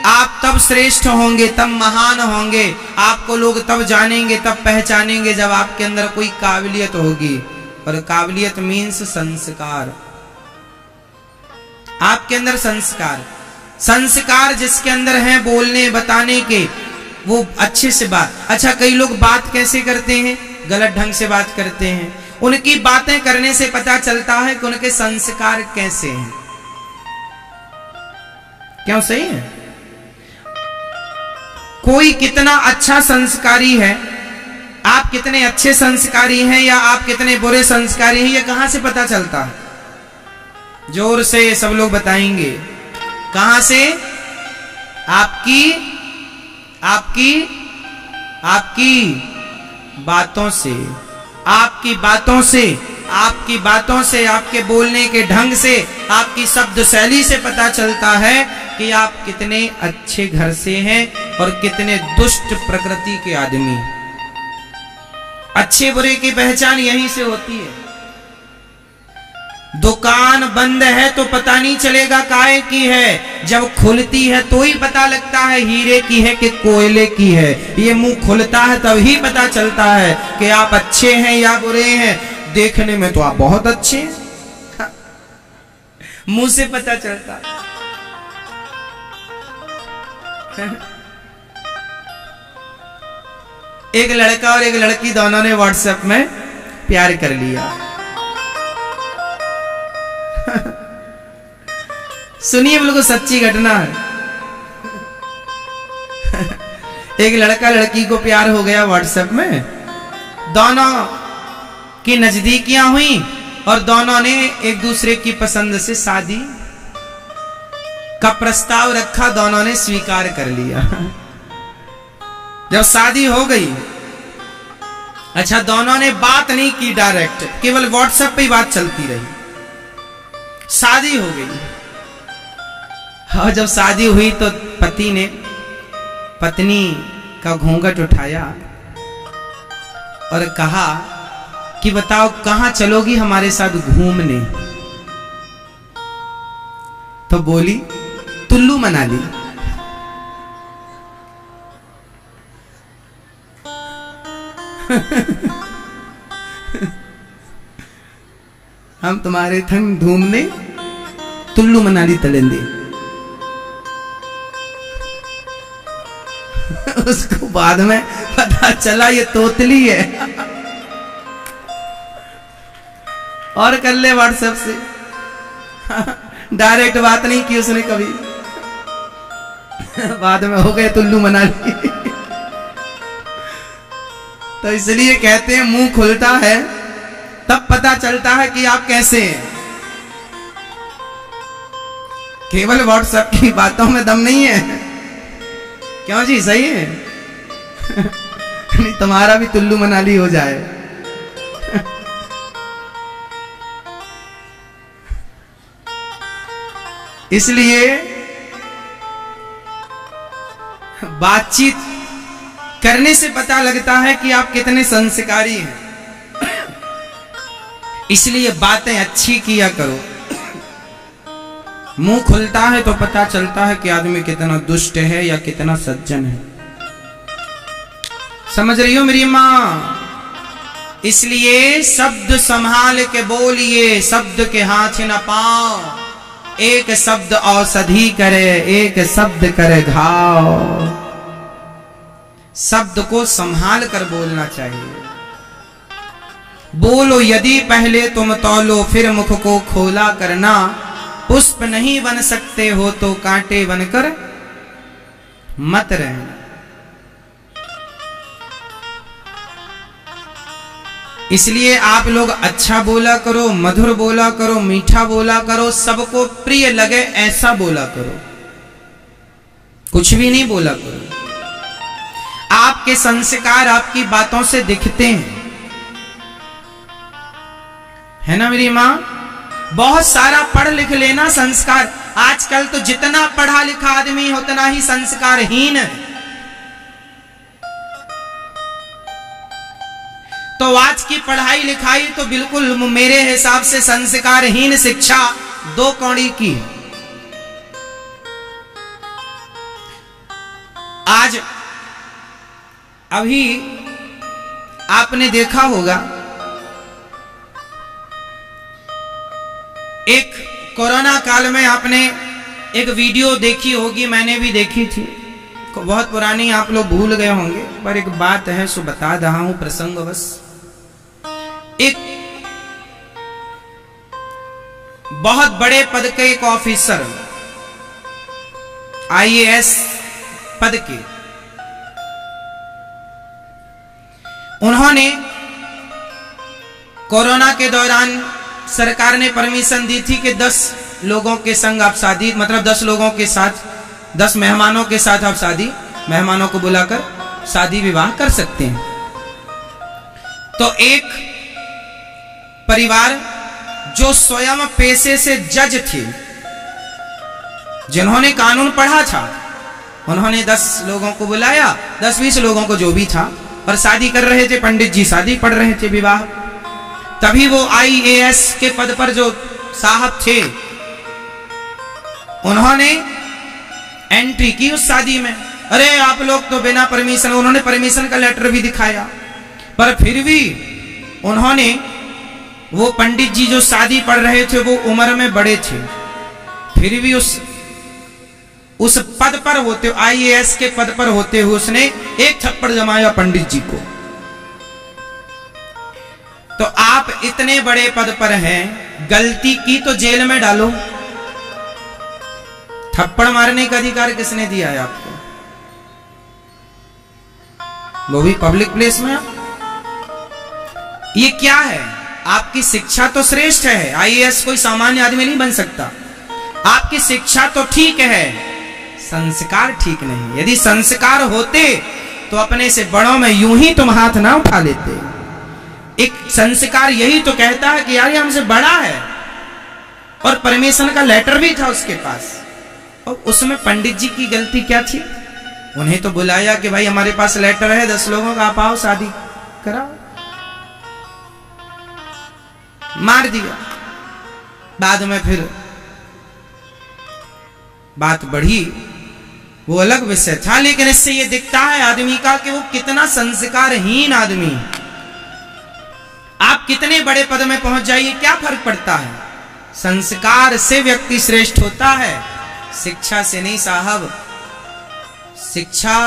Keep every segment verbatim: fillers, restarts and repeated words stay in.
आप तब श्रेष्ठ होंगे, तब महान होंगे, आपको लोग तब जानेंगे, तब पहचानेंगे जब आपके अंदर कोई काबिलियत होगी। और काबिलियत मीन्स संस्कार। आपके अंदर संस्कार, संस्कार जिसके अंदर है बोलने बताने के, वो अच्छे से बात। अच्छा, कई लोग बात कैसे करते हैं? गलत ढंग से बात करते हैं। उनकी बातें करने से पता चलता है कि उनके संस्कार कैसे हैं। क्यों? सही है। कोई कितना अच्छा संस्कारी है, आप कितने अच्छे संस्कारी हैं या आप कितने बुरे संस्कारी हैं, ये कहां से पता चलता है? जोर से सब लोग बताएंगे। कहां से? आपकी आपकी आपकी बातों से, आपकी बातों से, आपकी बातों से, आपके बोलने के ढंग से, आपकी शब्द शैली से पता चलता है कि आप कितने अच्छे घर से हैं और कितने दुष्ट प्रकृति के आदमी हैं। अच्छे बुरे की पहचान यहीं से होती है। दुकान बंद है तो पता नहीं चलेगा काहे की है, जब खुलती है तो ही पता लगता है हीरे की है कि कोयले की है। ये मुंह खुलता है तभी पता चलता है कि आप अच्छे हैं या बुरे हैं। देखने में तो आप बहुत अच्छे हैं, मुंह से पता चलता है। एक लड़का और एक लड़की दोनों ने व्हाट्सएप में प्यार कर लिया। सुनिए, बिल्कुल सच्ची घटना है। एक लड़का लड़की को प्यार हो गया व्हाट्सएप में, दोनों की नजदीकियां हुई और दोनों ने एक दूसरे की पसंद से शादी का प्रस्ताव रखा, दोनों ने स्वीकार कर लिया। जब शादी हो गई, अच्छा, दोनों ने बात नहीं की डायरेक्ट, केवल व्हाट्सएप पे ही बात चलती रही। शादी हो गई और जब शादी हुई तो पति ने पत्नी का घूंघट उठाया और कहा कि बताओ कहां चलोगी हमारे साथ घूमने? तो बोली कुल्लू मनाली। हम तुम्हारे थंग घूमने कुल्लू मनाली चलेंगे। उसको बाद में पता चला ये तोतली है और कर ले व्हाट्सएप से, डायरेक्ट बात नहीं की उसने कभी। बाद में हो गए कुल्लू मनाली। तो इसलिए कहते हैं मुंह खुलता है तब पता चलता है कि आप कैसे हैं। केवल व्हाट्सएप की बातों में दम नहीं है। क्यों जी? सही है। नहीं तुम्हारा भी कुल्लू मनाली हो जाए। इसलिए बातचीत करने से पता लगता है कि आप कितने संस्कारी हैं। इसलिए बातें अच्छी किया करो। मुंह खुलता है तो पता चलता है कि आदमी कितना दुष्ट है या कितना सज्जन है। समझ रही हो मेरी मां? इसलिए शब्द संभाल के बोलिए, शब्द के हाथ न पाओ। एक शब्द औषधि करे, एक शब्द करे घाव। शब्द को संभाल कर बोलना चाहिए। बोलो यदि पहले तुम तौलो, फिर मुख को खोला करना। पुष्प नहीं बन सकते हो तो कांटे बनकर मत रहना। इसलिए आप लोग अच्छा बोला करो, मधुर बोला करो, मीठा बोला करो, सबको प्रिय लगे ऐसा बोला करो। कुछ भी नहीं बोला करो। आपके संस्कार आपकी बातों से दिखते हैं, है ना मेरी मां? बहुत सारा पढ़ लिख लेना संस्कार। आजकल तो जितना पढ़ा लिखा आदमी उतना ही संस्कारहीन है। तो आज की पढ़ाई लिखाई तो बिल्कुल मेरे हिसाब से संस्कारहीन शिक्षा दो कौड़ी की। आज अभी आपने देखा होगा एक कोरोना काल में आपने एक वीडियो देखी होगी, मैंने भी देखी थी, बहुत पुरानी, आप लोग भूल गए होंगे, पर एक बात है सो बता रहा हूं प्रसंगवश। एक बहुत बड़े पद के एक ऑफिसर, आई ए एस पद के, उन्होंने कोरोना के दौरान सरकार ने परमिशन दी थी कि दस लोगों के संग आप शादी, मतलब दस लोगों के साथ, दस मेहमानों के साथ आप शादी, मेहमानों को बुलाकर शादी विवाह कर सकते हैं। तो एक परिवार जो स्वयं पेशे से जज थे, जिन्होंने कानून पढ़ा था, उन्होंने दस लोगों को बुलाया, दस बीस लोगों को जो भी था, और शादी कर रहे थे। पंडित जी शादी पढ़ रहे थे, विवाह। तभी वो आई ए एस के पद पर जो साहब थे, उन्होंने एंट्री की उस शादी में। अरे आप लोग तो बिना परमिशन, उन्होंने परमिशन का लेटर भी दिखाया, पर फिर भी उन्होंने, वो पंडित जी जो शादी पढ़ रहे थे वो उम्र में बड़े थे, फिर भी उस उस पद पर होते, आई ए एस के पद पर होते हुए उसने एक थप्पड़ जमाया पंडित जी को। तो आप इतने बड़े पद पर हैं, गलती की तो जेल में डालो। थप्पड़ मारने का अधिकार किसने दिया है आपको? वो भी पब्लिक प्लेस में। ये क्या है? आपकी शिक्षा तो श्रेष्ठ है, आई ए एस कोई सामान्य आदमी नहीं बन सकता। आपकी शिक्षा तो ठीक है, संस्कार ठीक नहीं। यदि संस्कार होते तो अपने से बड़ों में यूं ही तुम हाथ ना उठा लेते। एक संस्कार यही तो कहता है कि यार ये हमसे बड़ा है, और परमिशन का लेटर भी था उसके पास, और उसमें पंडित जी की गलती क्या थी? उन्हें तो बुलाया कि भाई हमारे पास लेटर है दस लोगों का, आप आओ शादी कराओ, मार दिया। बाद में फिर बात बढ़ी, वो अलग विषय था, लेकिन इससे ये दिखता है आदमी का कि वो कितना संस्कारहीन आदमी। आप कितने बड़े पद में पहुंच जाइए, क्या फर्क पड़ता है? संस्कार से व्यक्ति श्रेष्ठ होता है, शिक्षा से नहीं साहब। शिक्षा,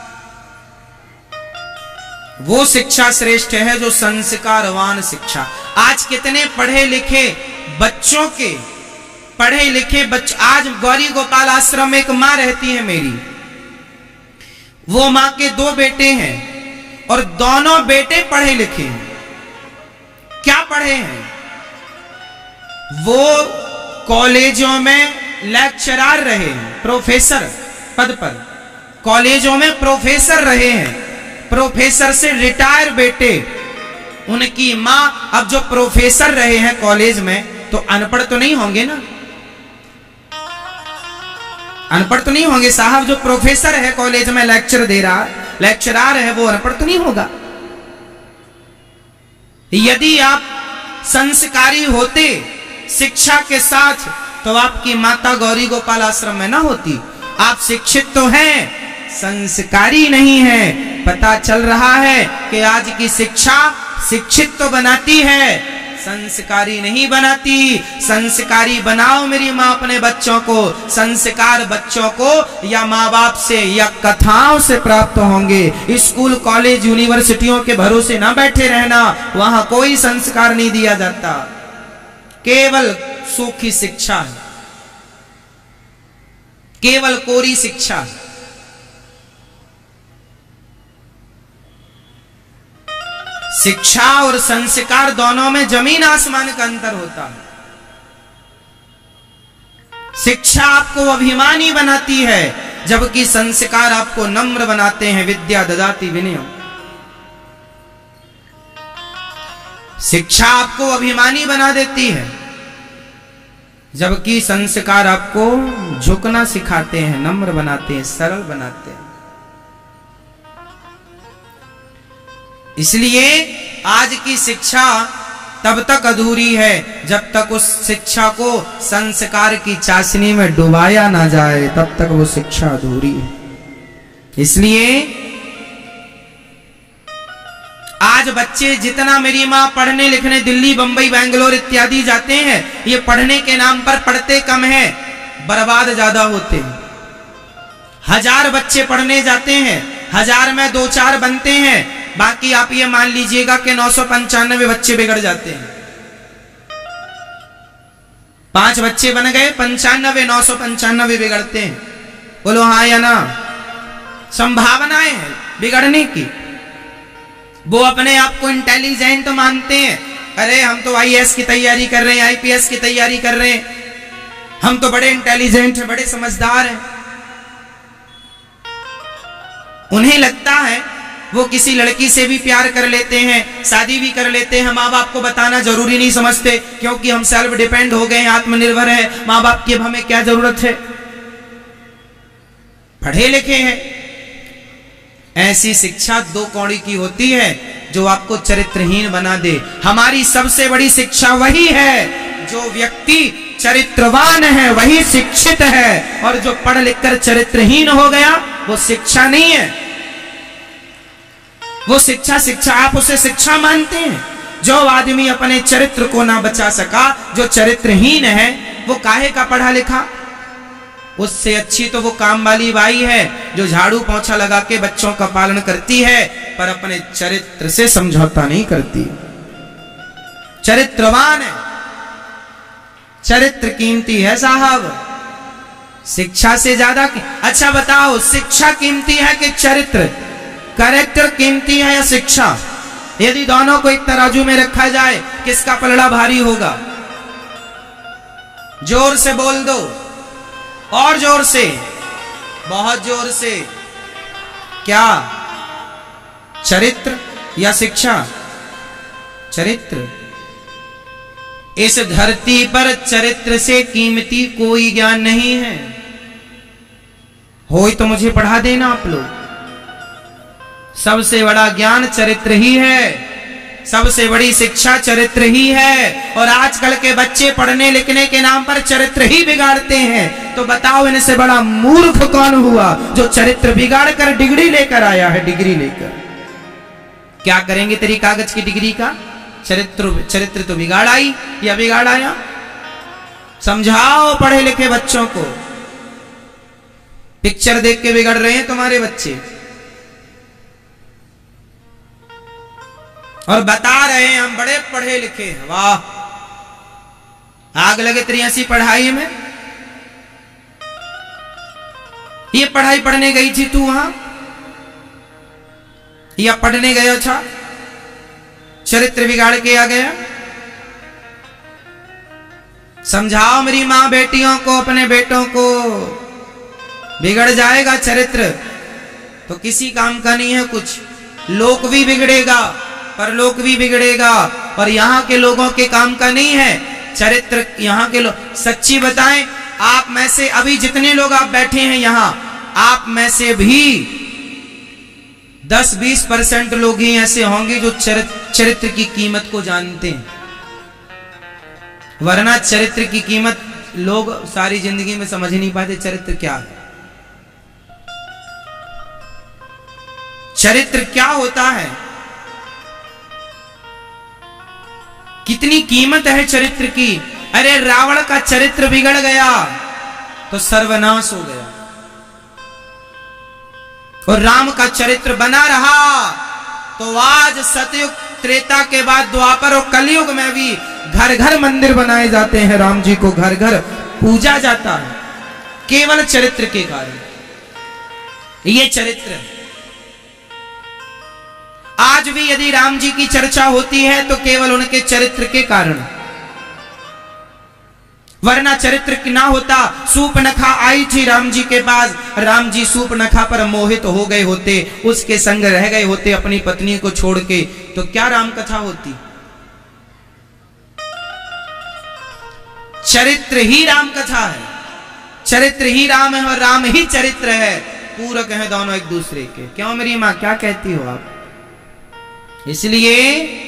वो शिक्षा श्रेष्ठ है जो संस्कारवान शिक्षा। आज कितने पढ़े लिखे बच्चों के, पढ़े लिखे बच्चे, आज गौरी गोपाल आश्रम में एक मां रहती है मेरी, वो मां के दो बेटे हैं और दोनों बेटे पढ़े लिखे हैं। क्या पढ़े हैं? वो कॉलेजों में लेक्चरर रहे हैं, प्रोफेसर पद पर, कॉलेजों में प्रोफेसर रहे हैं, प्रोफेसर से रिटायर बेटे। उनकी मां अब जो प्रोफेसर रहे हैं कॉलेज में, तो अनपढ़ तो नहीं होंगे ना? अनपढ़ तो नहीं होंगे साहब। जो प्रोफेसर है कॉलेज में लेक्चर दे रहा, लेक्चरर है, वो अनपढ़ तो नहीं होगा। यदि आप संस्कारी होते शिक्षा के साथ, तो आपकी माता गौरी गोपाल आश्रम में ना होती। आप शिक्षित तो हैं, संस्कारी नहीं है। पता चल रहा है कि आज की शिक्षा शिक्षित तो बनाती है, संस्कारी नहीं बनाती। संस्कारी बनाओ मेरी माँ अपने बच्चों को। संस्कार बच्चों को या माँ बाप से या कथाओं से प्राप्त होंगे। स्कूल कॉलेज यूनिवर्सिटियों के भरोसे ना बैठे रहना, वहां कोई संस्कार नहीं दिया जाता, केवल सूखी शिक्षा है, केवल कोरी शिक्षा है। शिक्षा और संस्कार दोनों में जमीन आसमान का अंतर होता है। शिक्षा आपको अभिमानी बनाती है, जबकि संस्कार आपको नम्र बनाते हैं। विद्या ददाति विनयम। शिक्षा आपको अभिमानी बना देती है, जबकि संस्कार आपको झुकना सिखाते हैं, नम्र बनाते हैं, सरल बनाते हैं। इसलिए आज की शिक्षा तब तक अधूरी है जब तक उस शिक्षा को संस्कार की चाशनी में डुबाया ना जाए, तब तक वो शिक्षा अधूरी है। इसलिए आज बच्चे जितना मेरी माँ पढ़ने लिखने दिल्ली बंबई बेंगलोर इत्यादि जाते हैं, ये पढ़ने के नाम पर पढ़ते कम है, बर्बाद ज्यादा होते हैं। हजार बच्चे पढ़ने जाते हैं, हजार में दो चार बनते हैं, बाकी आप ये मान लीजिएगा कि नौ सौ पंचानवे बच्चे बिगड़ जाते हैं। पांच बच्चे बन गए, पंचानवे नौ सौ पंचानवे बिगड़ते हैं। बोलो हाँ या ना? संभावनाएं हैं बिगड़ने की। वो अपने आप को इंटेलिजेंट मानते हैं, अरे हम तो आई ए एस की तैयारी कर रहे हैं, आई पी एस की तैयारी कर रहे हैं, हम तो बड़े इंटेलिजेंट हैं, बड़े समझदार हैं। उन्हें लगता है वो किसी लड़की से भी प्यार कर लेते हैं, शादी भी कर लेते हैं, माँ बाप को बताना जरूरी नहीं समझते, क्योंकि हम सेल्फ डिपेंड हो गए हैं, आत्मनिर्भर है, माँ बाप की अब हमें क्या जरूरत है, पढ़े लिखे हैं। ऐसी शिक्षा दो कौड़ी की होती है जो आपको चरित्रहीन बना दे। हमारी सबसे बड़ी शिक्षा वही है, जो व्यक्ति चरित्रवान है वही शिक्षित है, और जो पढ़ लिख कर चरित्रहीन हो गया वो शिक्षा नहीं है। वो शिक्षा शिक्षा आप उसे शिक्षा मानते हैं। जो आदमी अपने चरित्र को ना बचा सका, जो चरित्रहीन है, वो काहे का पढ़ा लिखा? उससे अच्छी तो वो काम वाली बाई है जो झाड़ू पोंछा लगा के बच्चों का पालन करती है, पर अपने चरित्र से समझौता नहीं करती। चरित्रवान है, चरित्र कीमती है साहब, शिक्षा से ज्यादा। अच्छा बताओ, शिक्षा कीमती है कि चरित्र? कैरेक्टर कीमती है या शिक्षा? यदि दोनों को एक तराजू में रखा जाए, किसका पलड़ा भारी होगा? जोर से बोल दो, और जोर से, बहुत जोर से। क्या? चरित्र या शिक्षा? चरित्र। इस धरती पर चरित्र से कीमती कोई ज्ञान नहीं है। हो तो मुझे पढ़ा देना आप लोग। सबसे बड़ा ज्ञान चरित्र ही है, सबसे बड़ी शिक्षा चरित्र ही है। और आजकल के बच्चे पढ़ने लिखने के नाम पर चरित्र ही बिगाड़ते हैं। तो बताओ, इनसे बड़ा मूर्ख कौन हुआ जो चरित्र बिगाड़ कर डिग्री लेकर आया है? डिग्री लेकर क्या करेंगे तेरी कागज की डिग्री का? चरित्र चरित्र तो बिगाड़ आई या बिगाड़ आया? समझाओ पढ़े लिखे बच्चों को। पिक्चर देख के बिगड़ रहे हैं तुम्हारे बच्चे, और बता रहे हैं हम बड़े पढ़े लिखे हैं। वाह, आग लगे तेरी ऐसी पढ़ाई में। ये पढ़ाई पढ़ने गई थी तू वहां, या पढ़ने गया था, चरित्र बिगाड़ के आ गया? समझाओ मेरी मां बेटियों को, अपने बेटों को। बिगड़ जाएगा चरित्र तो किसी काम का नहीं है कुछ। लोक भी बिगड़ेगा, परलोक भी बिगड़ेगा, और यहाँ के लोगों के काम का नहीं है चरित्र। यहाँ के लोग, सच्ची बताएं, आप में से अभी जितने लोग आप बैठे हैं यहाँ, आप में से भी दस बीस परसेंट लोग ही ऐसे होंगे जो चरित्र चरित्र की कीमत को जानते हैं। वरना चरित्र की कीमत लोग सारी जिंदगी में समझ नहीं पाते। चरित्र क्या है? चरित्र क्या होता है? कितनी कीमत है चरित्र की। अरे रावण का चरित्र बिगड़ गया तो सर्वनाश हो गया, और राम का चरित्र बना रहा तो आज सतयुग त्रेता के बाद द्वापर और कलयुग में भी घर घर मंदिर बनाए जाते हैं, राम जी को घर घर पूजा जाता है, केवल चरित्र के कारण। ये चरित्र आज भी यदि राम जी की चर्चा होती है तो केवल उनके चरित्र के कारण, वरना चरित्र की ना होता। सूपनखा आई थी राम जी के पास, राम जी सूपनखा पर मोहित हो गए होते, उसके संग रह गए होते अपनी पत्नी को छोड़ के, तो क्या राम कथा होती? चरित्र ही राम कथा है, चरित्र ही राम है, और राम ही चरित्र है, पूरक है दोनों एक दूसरे के। क्यों मेरी मां, क्या कहती हो आप? इसलिए